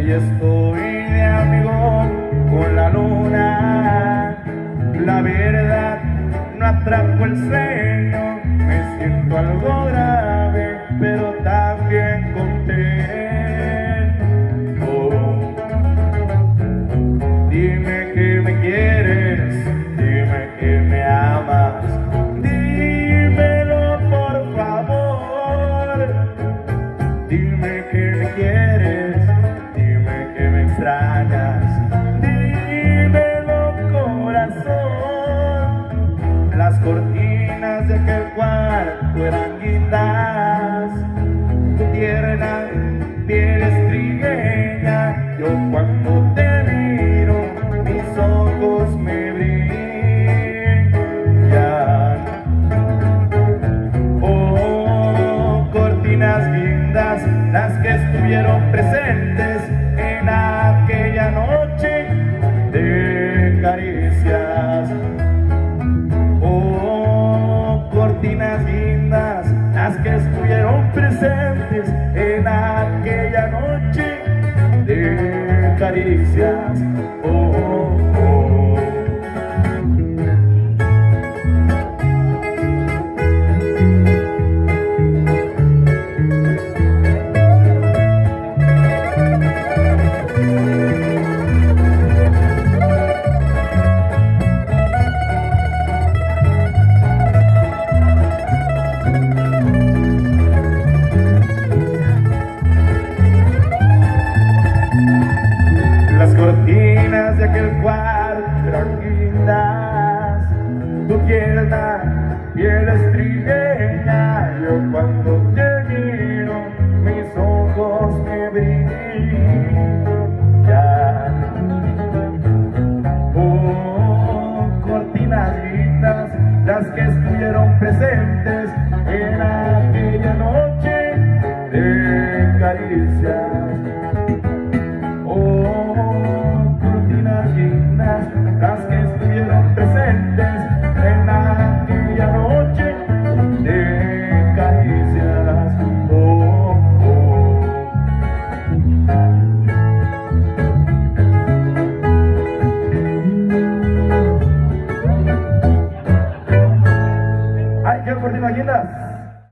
Hoy estoy de amigo con la luna. La verdad no atrajo el sueño. Me siento algo grave, pero también contento. Dime que me quieres, dime que me amas. Dímelo por favor. Dime que me quieres, dime que me extrañas. Dímelo corazón. Las cortinas de aquel cuarto eran guindas. Tu tierna piel es trigueña. Yo cuando te miro, mis ojos me brillan. Oh, cortinas guindas, las que estuvieron presentes en aquella noche de caricias. Oh, cortinas guindas, las que estuvieron presentes en aquella noche de caricias. Oh, oh, oh. Las cortinas de aquel cuarto eran guindas. Tu tierna piel es trigueña. Yo cuando te miro, mis ojos me brillan. Oh, cortinas guindas, las que estuvieron presentes en aquella noche de caricias.